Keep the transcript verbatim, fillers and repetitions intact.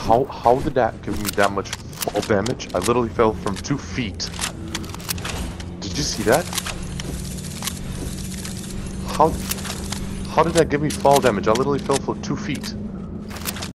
How how did that give me that much fall damage? I literally fell from two feet. Did you see that? How how did that give me fall damage? I literally fell for two feet.